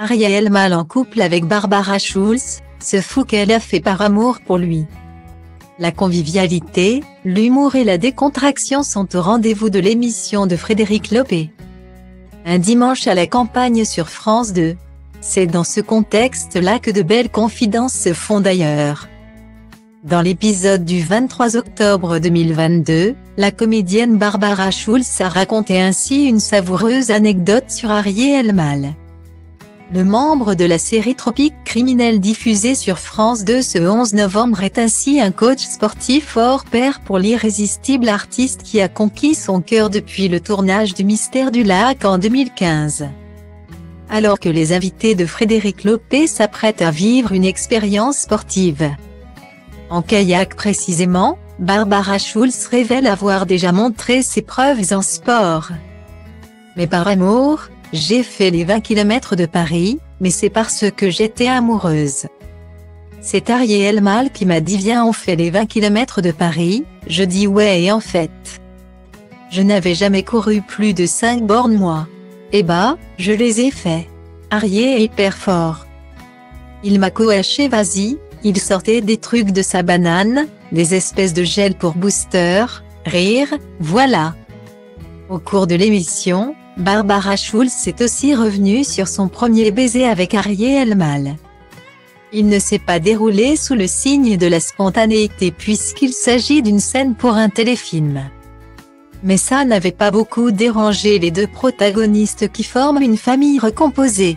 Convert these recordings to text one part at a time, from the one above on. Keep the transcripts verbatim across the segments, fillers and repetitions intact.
Ariel Mal en couple avec Barbara Schulz, se fout qu'elle a fait par amour pour lui. La convivialité, l'humour et la décontraction sont au rendez-vous de l'émission de Frédéric Lopez. Un dimanche à la campagne sur France deux. C'est dans ce contexte-là que de belles confidences se font d'ailleurs. Dans l'épisode du vingt-trois octobre deux mille vingt-deux, la comédienne Barbara Schulz a raconté ainsi une savoureuse anecdote sur Ariel Mal. Le membre de la série Tropique criminel diffusée sur France deux ce onze novembre est ainsi un coach sportif hors pair pour l'irrésistible artiste qui a conquis son cœur depuis le tournage du Mystère du Lac en deux mille quinze. Alors que les invités de Frédéric Lopez s'apprêtent à vivre une expérience sportive en kayak précisément, Barbara Schulz révèle avoir déjà montré ses preuves en sport. Mais par amour, j'ai fait les vingt kilomètres de Paris, mais c'est parce que j'étais amoureuse. C'est Ariel Mal qui m'a dit viens on fait les vingt kilomètres de Paris, je dis ouais et en fait. Je n'avais jamais couru plus de cinq bornes moi. Eh bah, je les ai fait. Ariel est hyper fort. Il m'a coaché vas-y, il sortait des trucs de sa banane, des espèces de gel pour booster, rire, voilà. Au cours de l'émission, Barbara Schulz est aussi revenue sur son premier baiser avec Ariel Mal. Il ne s'est pas déroulé sous le signe de la spontanéité puisqu'il s'agit d'une scène pour un téléfilm. Mais ça n'avait pas beaucoup dérangé les deux protagonistes qui forment une famille recomposée.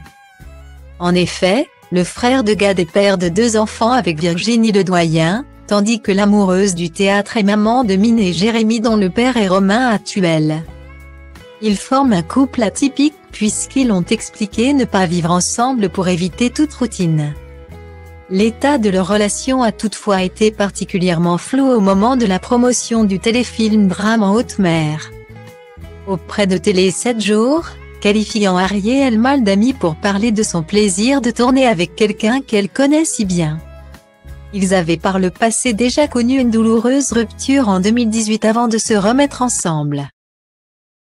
En effet, le frère de Gad est père de deux enfants avec Virginie Ledoyen, tandis que l'amoureuse du théâtre est maman de Mine et Jérémy dont le père est Romain Atuel. Ils forment un couple atypique puisqu'ils ont expliqué ne pas vivre ensemble pour éviter toute routine. L'état de leur relation a toutefois été particulièrement flou au moment de la promotion du téléfilm Drame en haute mer. Auprès de Télé sept jours, qualifiant Ariel Mal d'amie pour parler de son plaisir de tourner avec quelqu'un qu'elle connaît si bien. Ils avaient par le passé déjà connu une douloureuse rupture en deux mille dix-huit avant de se remettre ensemble.